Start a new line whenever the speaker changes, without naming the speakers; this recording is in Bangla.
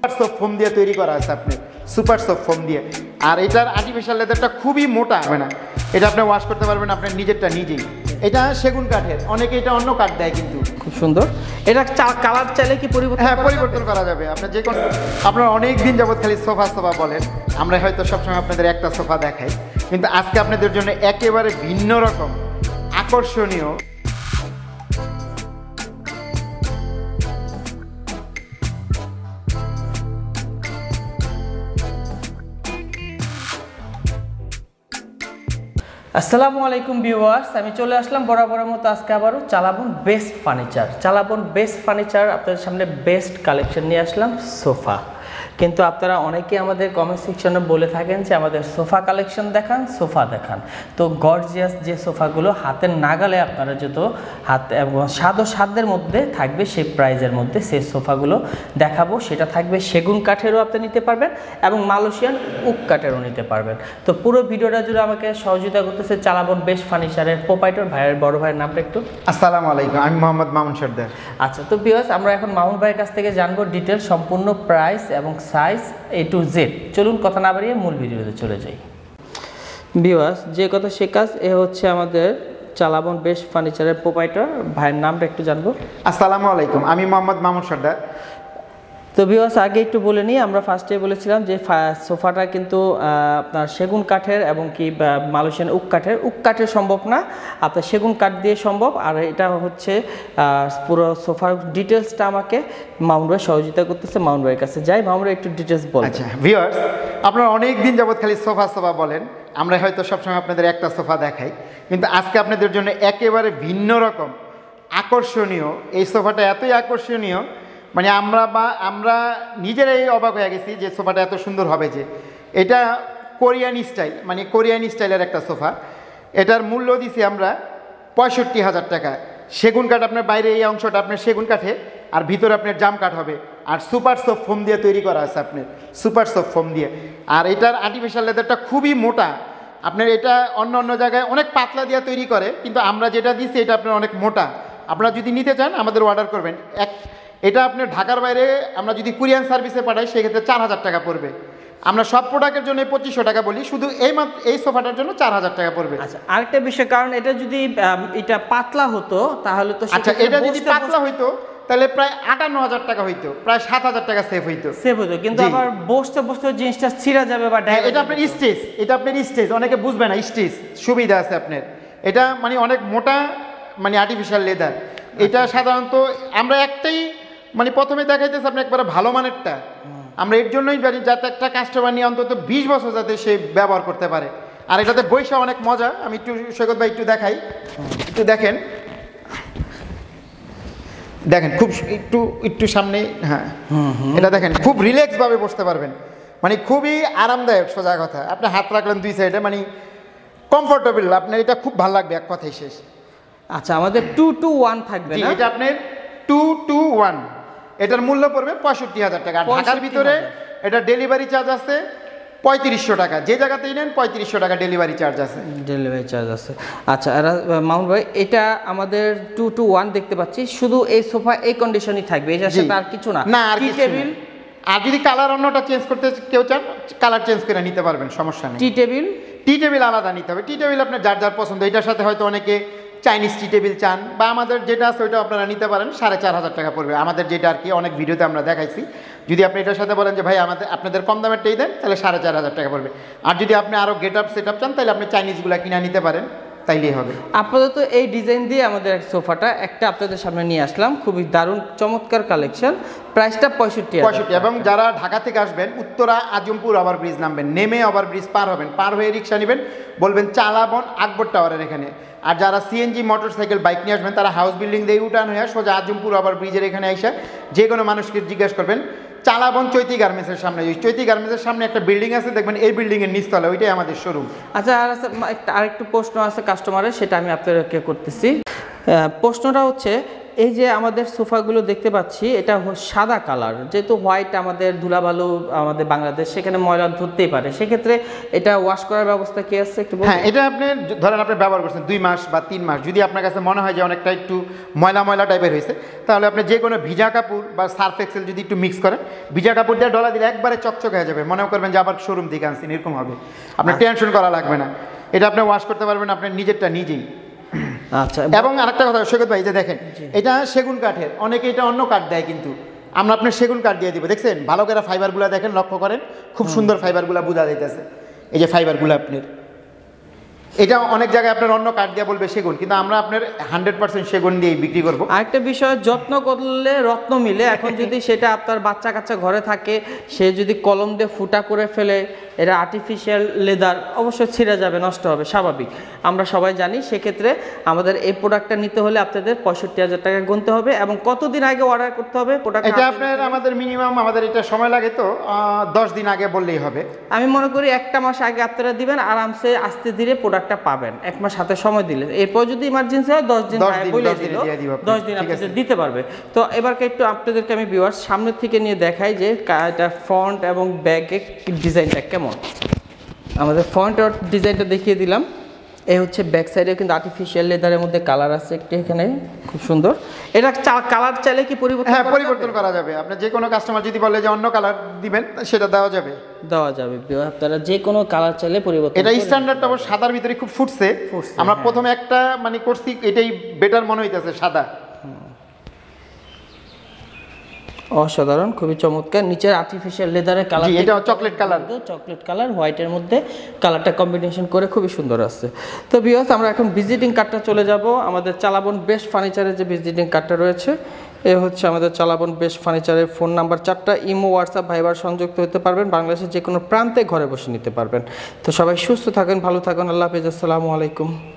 সফট ফোম দিয়ে তৈরি করা আছে আপনার, সুপার সফট ফোম দিয়ে। আর এটার আর্টিফিশিয়াল লেদারটা খুবই মোটা হবে না, এটা আপনি ওয়াশ করতে পারবেন আপনার নিজেরটা নিজেই। এটা সেগুন কাঠের, অনেকে এটা অন্য কাঠ দেয় কিন্তু।
খুব সুন্দর। এটা কালার চাইলে কি পরিবর্তন?
হ্যাঁ, পরিবর্তন করা যাবে। আপনার যে কোনো, আপনার অনেক দিন যাবত খালি সোফা বলেন, আমরা হয়তো সবসময় আপনাদের একটা সোফা দেখাই, কিন্তু আজকে আপনাদের জন্য একেবারে ভিন্ন রকম আকর্ষণীয়
আসসালামু আলাইকুম ভিউয়ার্স, আমি চলে আসলাম বরাবরের মতো আজকে আবারও Chalaban best furniture. Chalaban best furniture আপনাদের সামনে বেস্ট কালেকশন নিয়ে আসলাম সোফা। কিন্তু আপনারা অনেকেই আমাদের কমেন্ট সেকশনে বলে থাকেন যে আমাদের সোফা কালেকশন দেখান, সোফা দেখান। তো গর্জিয়াস যে সোফাগুলো হাতের নাগালে আপনারা যত হাত এবং সাধ্যের মধ্যে থাকবে সেই প্রাইজের মধ্যে সেই সোফাগুলো দেখাবো। সেটা থাকবে সেগুন কাঠেরও আপনি নিতে পারবেন এবং মালয়েশিয়ান ওক কাঠেরও নিতে পারবেন। তো পুরো ভিডিওটা জুড়ে আমাকে সহযোগিতা করতেছে চালাবন বেস্ট ফার্নিচারের প্রোপাইটর ভাইয়ের বড় ভাইয়ের নামটা একটু।
আসসালামু আলাইকুম, আমি মোহাম্মদ মামুন সর্দার।
আচ্ছা, তো ভিউয়ার্স আমরা এখন মামুন ভাইয়ের কাছ থেকে জানবো ডিটেল সম্পূর্ণ প্রাইস এবং সাইজ A to Z। চলুন কথা না বাড়িয়ে মূল ভিডিওতে চলে যাই। ভিউয়ার্স, যে কথা সে কাজ, এ হচ্ছে আমাদের চালাবন বেস্ট ফার্নিচারের প্রোপাইটর ভাইয়ের নামটা একটু জানবো।
আসসালামু আলাইকুম, আমি মোহাম্মদ মামুন সর্দার।
তো ভিউয়ার্স, আগে একটু বলে নিই, আমরা ফার্স্টে বলেছিলাম যে সোফাটা কিন্তু আপনার সেগুন কাঠের এবং কি মালয়েশিয়ান ওক কাঠের সম্ভব না, আপনার সেগুন কাঠ দিয়ে সম্ভব। আর এটা হচ্ছে পুরো সোফার ডিটেলসটা আমাকে মামুন ভাই সহযোগিতা করতেছে। মামুন ভাইয়ের কাছে যাই, মামুন ভাই একটু ডিটেলস বলেন।
আচ্ছা ভিউয়ার্স, আপনারা অনেক দিন যাবত খালি সোফা বলেন, আমরা হয়তো সবসময় আপনাদের একটা সোফা দেখাই, কিন্তু আজকে আপনাদের জন্য একেবারে ভিন্ন রকম আকর্ষণীয় এই সোফাটা। এতই আকর্ষণীয় মানে আমরা নিজেরাই অবাক হয়ে গেছি যে সোফাটা এত সুন্দর হবে। যে এটা কোরিয়ান স্টাইল, মানে কোরিয়ান স্টাইলের একটা সোফা। এটার মূল্য দিছি আমরা 65,000 টাকা। সেগুন কাঠ, আপনার বাইরে এই অংশটা আপনার সেগুন কাঠে, আর ভিতরে আপনার জাম কাঠ হবে, আর সুপার সফট ফোম দিয়ে তৈরি করা আছে আপনার, সুপার সফট ফোম দিয়ে। আর এটার আর্টিফিশিয়াল লেদারটা খুবই মোটা। আপনার এটা অন্য জায়গায় অনেক পাতলা দিয়ে তৈরি করে, কিন্তু আমরা যেটা দিচ্ছি এটা আপনার অনেক মোটা। আপনারা যদি নিতে চান আমাদের অর্ডার করবেন। এটা আপনার ঢাকার বাইরে আমরা যদি কুরিয়ান সার্ভিসে পাঠাই সেক্ষেত্রে 4,000 টাকা পড়বে। আমরা সব প্রোডাক্টের জন্য 2500 টাকা বলি, শুধু এই সোফাটার জন্য 4,000 টাকা পড়বে।
আচ্ছা, আরেকটা বিষয়, কারণ এটা যদি এটা পাতলা হতো তাহলে তো,
আচ্ছা এটা যদি পাতলা হইতো তাহলে প্রায় 58,000 টাকা হইতো, প্রায় 7,000 টাকা সেভ হইতো।
কিন্তু আবার বসতে জিনিসটা ছিঁড়া যাবে বা
এটা আপনার স্টেজ, অনেকে বুঝবে না, স্টেজ সুবিধা আছে আপনার। এটা মানে অনেক মোটা, মানে আর্টিফিশিয়াল লেদার। এটা সাধারণত আমরা একটাই মানে প্রথমে দেখাইতেছে আপনি একবারে ভালো মানেরটা। আমরা এর জন্যই জানি যাতে একটা কাস্টমার নিয়ে অন্তত 20 বছর যাতে সে ব্যবহার করতে পারে। আর এটাতে বৈশা অনেক মজা। আমি একটু সৈকত ভাই একটু দেখাই, একটু দেখেন খুব একটু সামনে। হ্যাঁ, এটা দেখেন, খুব রিল্যাক্স ভাবে বসতে পারবেন, মানে খুবই আরামদায়ক। সোজা কথা, আপনি হাত রাখলেন দুই সাইডে, মানে কমফোর্টেবল, আপনার এটা খুব ভালো লাগবে, এক কথাই শেষ।
আচ্ছা, আমাদের 2 to 1 থাকবে না?
এটা আপনার 2 to 1। এটার মূল্য পড়বে 65,000 টাকা। ঢাকার ভিতরে এটা ডেলিভারি চার্জ আছে 3500 টাকা। যে জায়গাতেই নেন 3500 টাকা ডেলিভারি চার্জ আছে।
আচ্ছা, মামুন ভাই, এটা আমাদের 2 to 1 দেখতে পাচ্ছি। শুধু এই সোফা এই কন্ডিশনই থাকবে, এর সাথে আর কিছু না?
না, আর টেবিল, আর যদি কালার অন্যটা চেঞ্জ করতে কেউ চান কালার চেঞ্জ করে নিতে পারবেন, সমস্যা নেই। টি টেবিল আলাদা নিতে হবে। টি টেবিল আপনার যার পছন্দ। এটার সাথে হয়তো অনেকে চাইনিজ টি টেবিল চান, বা আমাদের যেটা আছে ওইটা আপনারা নিতে পারেন। 4,500 টাকা পড়বে আমাদের, যেটা আর কি অনেক ভিডিওতে আমরা দেখাইছি। যদি আপনি এটার সাথে বলেন যে ভাই আপনাদের কম দামেরটাই দেন, তাহলে 4,500 টাকা পড়বে। আর যদি আপনি আরও সেট আপ চান তাহলে আপনি চাইনিজগুলো কিনে নিতে পারেন, তাইলেই হবে।
আপাতত এই ডিজাইন দিয়ে আমাদের সোফাটা একটা আপনাদের সামনে নিয়ে আসলাম। খুবই দারুণ চমৎকার কালেকশন। প্রাইসটা 65,000।
এবং যারা ঢাকা থেকে আসবেন, উত্তরা আজমপুর ওভার ব্রিজ নামবেন, নেমে ওভার ব্রিজ পার হবেন, পার হয়ে রিক্সা নেবেন, বলবেন চালাবন আকবর টাওয়ারের এখানে। আর যারা সিএনজি মোটরসাইকেল বাইক নিয়ে আসবেন তারা হাউস বিল্ডিং দিয়ে উঠান হয়ে সোজা আজমপুর ওভার ব্রিজের এখানে এসে যে কোনো মানুষকে জিজ্ঞেস করবেন চালাবন চৈতি গার্মেন্টসের সামনে। চৈতি গার্মেন্টসের সামনে একটা বিল্ডিং আছে, দেখবেন এই বিল্ডিংয়ের নিচতলা, ওইটাই আমাদের শোরুম।
আচ্ছা, আরেকটু প্রশ্ন আছে কাস্টমারের, সেটা আমি আপনাদেরকে করতেছি। প্রশ্নটা হচ্ছে এই যে আমাদের সোফাগুলো দেখতে পাচ্ছি এটা সাদা কালার, যেহেতু হোয়াইট আমাদের ধুলাবালু আমাদের বাংলাদেশ, সেখানে ময়লা ধরতেই পারে, সেক্ষেত্রে এটা ওয়াশ করার ব্যবস্থা কি আছে একটু বলুন?
হ্যাঁ, এটা আপনি ধরেন আপনি ব্যবহার করছেন 2 মাস বা 3 মাস, যদি আপনার কাছে মনে হয় যে অনেকটা একটু ময়লা ময়লা টাইপের হয়েছে, তাহলে আপনি যে কোনো ভিজা কাপড় বা সার্ফ এক্সেল যদি একটু মিক্স করেন, ভিজা কাপড় দিয়ে ডলা দিলে একবারে চকচক হয়ে যাবে, মনে করবেন যে আবার শোরুম থেকে আনছেন এরকম হবে, আপনার টেনশন করা লাগবে না, এটা আপনি ওয়াশ করতে পারবেন আপনার নিজেরটা নিজেই।
আচ্ছা,
এবং আরেকটা কথা সৈকত ভাই, যে দেখেন এটা সেগুন কাঠের, অনেকে এটা অন্য কাঠ দেয়, কিন্তু আমরা আপনার সেগুন কাঠ দিয়ে দিব। দেখছেন ভালো করে ফাইবারগুলো দেখেন, লক্ষ্য করেন, খুব সুন্দর ফাইবারগুলো বোঝা যাইতেছে, এই যে ফাইবারগুলো আপনার, এটা অনেক জায়গায় আপনার অন্য কাঠ দিয়ে বলবে সেগুন, কিন্তু আমরা আপনার 100% সেগুন দিয়েই বিক্রি করবো।
আরেকটা বিষয়, যত্ন করলে রত্ন মিলে। এখন যদি সেটা আপনার বাচ্চা কাচ্চা ঘরে থাকে, সে যদি কলম দিয়ে ফুটা করে ফেলে, এটা আর্টিফিশিয়াল লেদার, অবশ্যই ছিঁড়ে যাবে, নষ্ট হবে, স্বাভাবিক, আমরা সবাই জানি। সেক্ষেত্রে আমাদের এই প্রোডাক্টটা নিতে হলে আপনাদের 65,000 টাকা গুনতে হবে। এবং কতদিন আগে অর্ডার করতে হবে প্রোডাক্ট?
এটা আপনার আমাদের মিনিমাম আমাদের এটা সময় লাগে তো 10 দিন আগে বললেই হবে।
আমি মনে করি 1টা মাস আগে আপনারা দিবেন, আরামসে আস্তে ধীরে প্রোডাক্টটা পাবেন, 1 মাস হাতে সময় দিলে। এরপর যদি ইমার্জেন্সি হয় 10 দিন বলে দিল, 10 দিন আপনাদের দিতে পারবে। তো এবারকে একটু আপনাদেরকে আমি ভিউয়ার্স সামনের থেকে নিয়ে দেখাই যে এটা ফ্রন্ট এবং ব্যাকের ডিজাইনটা কেমন। আমাদের ফ্রন্ট ডিজাইনটা দেখিয়ে দিলাম। এই হচ্ছে ব্যাক সাইডে কিন্তু আর্টিফিশিয়াল লেদারের মধ্যে কালার আছে একটু, এখানে খুব সুন্দর। এটা কালার চাইলে কি পরিবর্তন?
হ্যাঁ, পরিবর্তন করা যাবে। আপনি যে কোনো কাস্টমার যদি বলে যে অন্য কালার দিবেন, সেটা দেওয়া যাবে। আপনারা যে কোনো কালার চাইলে পরিবর্তন।
এটা
স্ট্যান্ডার্ডটা অবশ্য সাদার ভিতরে খুব ফুটছে। আমরা প্রথমে একটা মানে করছি, এটাই বেটার মনে হইতেছে সাদা।
অসাধারণ, খুবই চমৎকার। নিচের আর্টিফিশিয়াল লেদারের কালার,
এটা চকলেট কালার,
চকলেট কালার হোয়াইটের মধ্যে কালারটা কম্বিনেশন করে খুবই সুন্দর আছে। তো ভিউয়ার্স, আমরা এখন ভিজিটিং কার্ডটা চলে যাব। আমাদের চালাবন বেস্ট ফার্নিচারের যে ভিজিটিং কার্ডটা রয়েছে, এ হচ্ছে আমাদের চালাবন বেস্ট ফার্নিচারের ফোন নাম্বার 4টা, ইমো, হোয়াটসঅ্যাপ, ভাইবার সংযুক্ত হতে পারবেন, বাংলাদেশের যে কোনো প্রান্তে ঘরে বসে নিতে পারবেন। তো সবাই সুস্থ থাকেন, ভালো থাকুন, আল্লাহ হাফেজ, আসসালামু আলাইকুম।